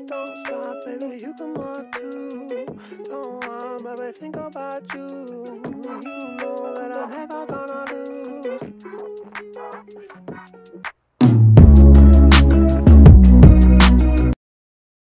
Don't stop, baby, you can walk too. Go on, baby, think about you. You know that I